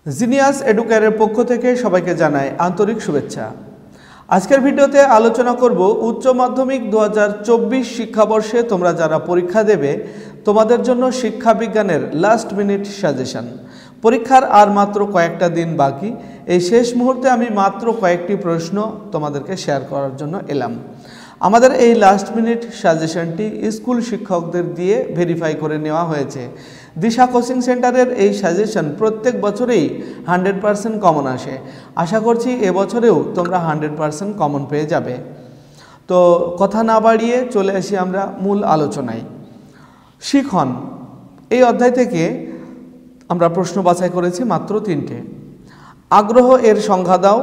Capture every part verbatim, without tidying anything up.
Genius এডুকেয়ারের পক্ষ থেকে সবাইকে জানাই আন্তরিক শুভেচ্ছা। আজকের ভিডিওতে আলোচনা করব উচ্চ মাধ্যমিক দু হাজার চব্বিশ শিক্ষাবর্ষে তোমরা যারা পরীক্ষা দেবে তোমাদের জন্য শিক্ষা বিজ্ঞানের লাস্ট মিনিট সাজেশন। পরীক্ষার আর মাত্র কয়েকটা দিন বাকি, এই শেষ মুহূর্তে আমি মাত্র কয়েকটি প্রশ্ন তোমাদেরকে শেয়ার করার জন্য এলাম। আমাদের এই লাস্ট মিনিট সাজেশনটি স্কুল শিক্ষকদের দিয়ে ভেরিফাই করে নেওয়া হয়েছে। দিশা কোচিং সেন্টারের এই সাজেশন প্রত্যেক বছরেই হান্ড্রেড পারসেন্ট কমন আসে। আশা করছি এবছরেও তোমরা হান্ড্রেড পারসেন্ট কমন পেয়ে যাবে। তো কথা না বাড়িয়ে চলে আসি আমরা মূল আলোচনায়। শিখন এই অধ্যায় থেকে আমরা প্রশ্ন বাছাই করেছি মাত্র তিনটে। আগ্রহ এর সংজ্ঞা দাও,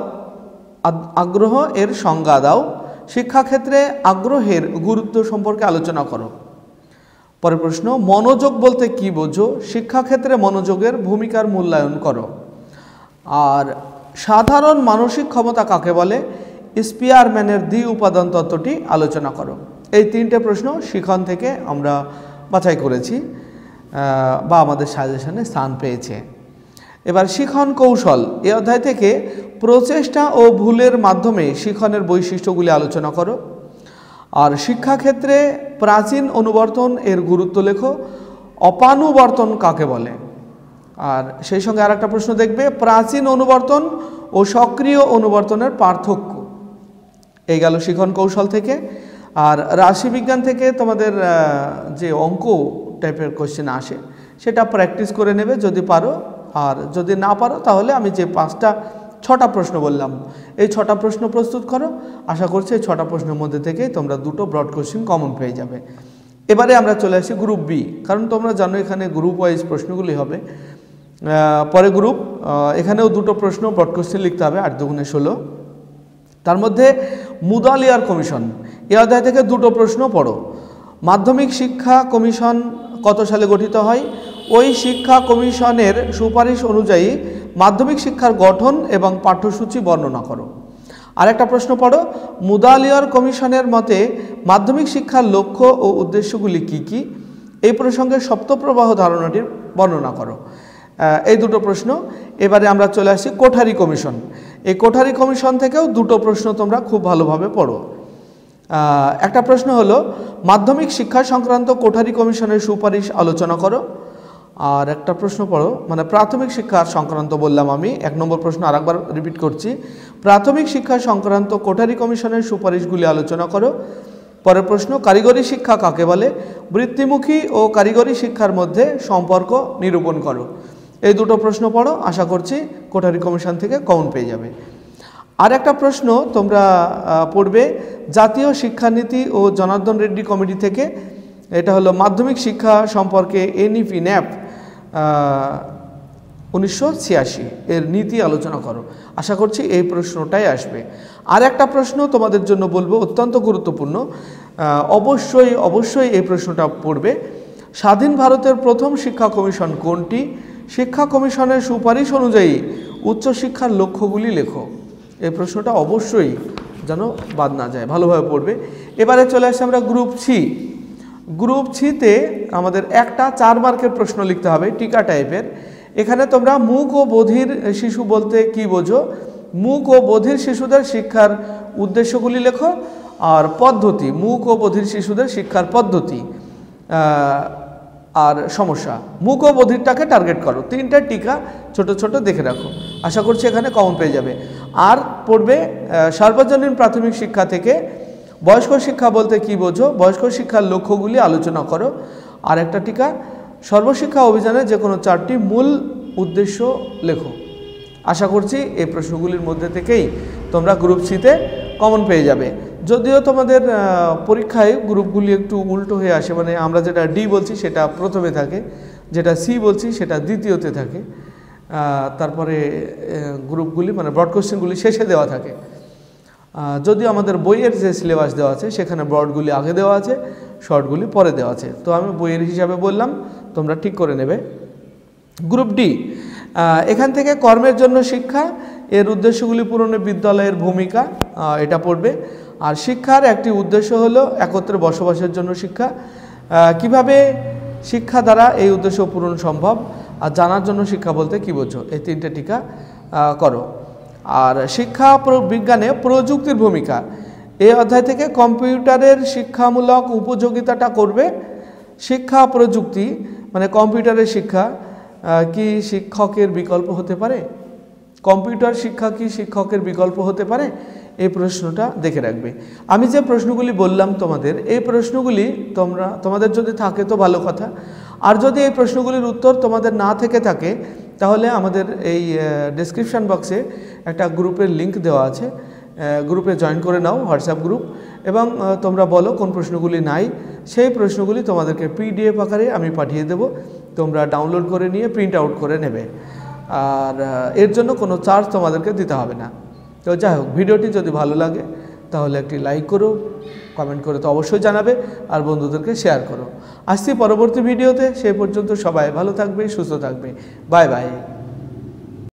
আগ্রহ এর সংজ্ঞা দাও, শিক্ষাক্ষেত্রে আগ্রহের গুরুত্ব সম্পর্কে আলোচনা করো। পরের প্রশ্ন, মনোযোগ বলতে কি বোঝো, শিক্ষাক্ষেত্রে মনোযোগের ভূমিকার মূল্যায়ন করো। আর সাধারণ মানসিক ক্ষমতা কাকে বলে, স্পিয়ারম্যানের দ্বি উপাদান তত্ত্বটি আলোচনা করো। এই তিনটে প্রশ্ন শিখন থেকে আমরা বাছাই করেছি বা আমাদের সাজেশনে স্থান পেয়েছে। এবার শিখন কৌশল এই অধ্যায় থেকে প্রচেষ্টা ও ভুলের মাধ্যমে শিখনের বৈশিষ্ট্যগুলি আলোচনা করো। আর শিক্ষাক্ষেত্রে প্রাচীন অনুবর্তন এর গুরুত্ব লেখো। অপানুবর্তন কাকে বলে। আর সেই সঙ্গে আর একটা প্রশ্ন দেখবে, প্রাচীন অনুবর্তন ও সক্রিয় অনুবর্তনের পার্থক্য। এই গেল শিখন কৌশল থেকে। আর রাশিবিজ্ঞান থেকে তোমাদের যে অঙ্ক টাইপের কোশ্চেন আসে সেটা প্র্যাকটিস করে নেবে যদি পারো, আর যদি না পারো তাহলে আমি যে পাঁচটা ছটা প্রশ্ন বললাম এই ছটা প্রশ্ন প্রস্তুত করো। আশা করছি এই ছটা প্রশ্নের মধ্যে থেকেই তোমরা দুটো ব্রড কোশ্চেন কমন পেয়ে যাবে। এবারে আমরা চলে আসি গ্রুপ বি, কারণ তোমরা জানো এখানে গ্রুপ ওয়াইজ প্রশ্নগুলি হবে। পরে গ্রুপ, এখানেও দুটো প্রশ্ন ব্রড কোশ্চেন লিখতে হবে, আট দুগুণে ষোলো। তার মধ্যে মুদালিয়ার কমিশন এই অধ্যায় থেকে দুটো প্রশ্ন পড়ো। মাধ্যমিক শিক্ষা কমিশন কত সালে গঠিত হয়, ওই শিক্ষা কমিশনের সুপারিশ অনুযায়ী মাধ্যমিক শিক্ষার গঠন এবং পাঠ্যসূচি বর্ণনা করো। আরেকটা প্রশ্ন পড়ো, মুদালিয়ার কমিশনের মতে মাধ্যমিক শিক্ষার লক্ষ্য ও উদ্দেশ্যগুলি কি কি, এই প্রসঙ্গে সপ্তপ্রবাহ ধারণাটির বর্ণনা করো। এই দুটো প্রশ্ন। এবারে আমরা চলে আসি কোঠারি কমিশন। এই কোঠারি কমিশন থেকেও দুটো প্রশ্ন তোমরা খুব ভালোভাবে পড়ো। একটা প্রশ্ন হলো, মাধ্যমিক শিক্ষা সংক্রান্ত কোঠারি কমিশনের সুপারিশ আলোচনা করো। আর একটা প্রশ্ন পড়ো, মানে প্রাথমিক শিক্ষা সংক্রান্ত বললাম আমি, এক নম্বর প্রশ্ন আরেকবার রিপিট করছি, প্রাথমিক শিক্ষা সংক্রান্ত কোঠারি কমিশনের সুপারিশগুলি আলোচনা করো। পরের প্রশ্ন, কারিগরি শিক্ষা কাকে বলে, বৃত্তিমুখী ও কারিগরি শিক্ষার মধ্যে সম্পর্ক নিরূপণ করো। এই দুটো প্রশ্ন পড়ো, আশা করছি কোঠারি কমিশন থেকে কমন পেয়ে যাবে। আর একটা প্রশ্ন তোমরা পড়বে জাতীয় শিক্ষানীতি ও জনার্দন রেড্ডি কমিটি থেকে, এটা হলো মাধ্যমিক শিক্ষা সম্পর্কে এনইপি ন্যাপ উনিশশো ছিয়াশি এর নীতি আলোচনা করো। আশা করছি এই প্রশ্নটাই আসবে। আর একটা প্রশ্ন তোমাদের জন্য বলবো অত্যন্ত গুরুত্বপূর্ণ, অবশ্যই অবশ্যই এই প্রশ্নটা পড়বে, স্বাধীন ভারতের প্রথম শিক্ষা কমিশন কোনটি, শিক্ষা কমিশনের সুপারিশ অনুযায়ী উচ্চশিক্ষার লক্ষ্যগুলি লেখো। এই প্রশ্নটা অবশ্যই যেন বাদ না যায়, ভালোভাবে পড়বে। এবারে চলে আসি আমরা গ্রুপ সি। গ্রুপ সিতে আমাদের একটা চার মার্কের প্রশ্ন লিখতে হবে, টিকা টাইপের। এখানে তোমরা মূক ও বধির শিশু বলতে কি বোঝো, মূক ও বধির শিশুদের শিক্ষার উদ্দেশ্যগুলি লেখো। আর পদ্ধতি, মূক ও বধির শিশুদের শিক্ষার পদ্ধতি আর সমস্যা, মূক ও বধিরটাকে টার্গেট করো। তিনটা টিকা ছোট ছোট দেখে রাখো, আশা করছি এখানে কমন পেয়ে যাবে। আর পড়বে সার্বজনীন প্রাথমিক শিক্ষা থেকে, বয়স্ক শিক্ষা বলতে কি বোঝো, বয়স্ক শিক্ষার লক্ষ্যগুলি আলোচনা করো। আর একটা টিকা, সর্বশিক্ষা অভিযানে যে কোনো চারটি মূল উদ্দেশ্য লেখো। আশা করছি এই প্রশ্নগুলির মধ্যে থেকেই তোমরা গ্রুপ সিতে কমন পেয়ে যাবে। যদিও তোমাদের পরীক্ষায় গ্রুপগুলি একটু উল্টো হয়ে আসে, মানে আমরা যেটা ডি বলছি সেটা প্রথমে থাকে, যেটা সি বলছি সেটা দ্বিতীয়তে থাকে, তারপরে গ্রুপগুলি মানে ব্রড কোশ্চেনগুলি শেষে দেওয়া থাকে। যদিও আমাদের বইয়ের যে সিলেবাস দেওয়া আছে সেখানে ব্রডগুলি আগে দেওয়া আছে, শর্টগুলি পরে দেওয়া আছে, তো আমি বইয়ের হিসাবে বললাম, তোমরা ঠিক করে নেবে। গ্রুপ ডি, এখান থেকে কর্মের জন্য শিক্ষা, এর উদ্দেশ্যগুলি পূরণে বিদ্যালয়ের ভূমিকা, এটা পড়বে। আর শিক্ষার একটি উদ্দেশ্য হলো একত্রে বসবাসের জন্য শিক্ষা, কিভাবে শিক্ষা দ্বারা এই উদ্দেশ্য পূরণ সম্ভব, আর জানার জন্য শিক্ষা বলতে কী বোঝো, এই তিনটে টিকা করো। আর শিক্ষা বিজ্ঞানে প্রযুক্তির ভূমিকা, এই অধ্যায় থেকে কম্পিউটারের শিক্ষামূলক উপযোগিতাটা করবে। শিক্ষা প্রযুক্তি মানে কম্পিউটারের শিক্ষা কি শিক্ষকের বিকল্প হতে পারে? কম্পিউটার শিক্ষা কি শিক্ষকের বিকল্প হতে পারে? এই প্রশ্নটা দেখে রাখবে। আমি যে প্রশ্নগুলি বললাম তোমাদের, এই প্রশ্নগুলি তোমরা তোমাদের যদি থাকে তো ভালো কথা, আর যদি এই প্রশ্নগুলির উত্তর তোমাদের না থেকে থাকে তাহলে আমাদের এই ডেসক্রিপশান বক্সে একটা গ্রুপের লিংক দেওয়া আছে, গ্রুপে জয়েন করে নাও, হোয়াটসঅ্যাপ গ্রুপ, এবং তোমরা বলো কোন প্রশ্নগুলি নাই, সেই প্রশ্নগুলি তোমাদেরকে পিডিএফ আকারে আমি পাঠিয়ে দেব, তোমরা ডাউনলোড করে নিয়ে প্রিন্ট আউট করে নেবে, আর এর জন্য কোনো চার্জ তোমাদেরকে দিতে হবে না। তো যাই হোক, ভিডিওটি যদি ভালো লাগে তাহলে একটি লাইক করো, কমেন্ট করে তো অবশ্যই জানাবে, আর বন্ধুদেরকে শেয়ার করো। আসছি পরবর্তী ভিডিওতে, সেই পর্যন্ত সবাই ভালো থাকবে, সুস্থ থাকবে, বাই বাই।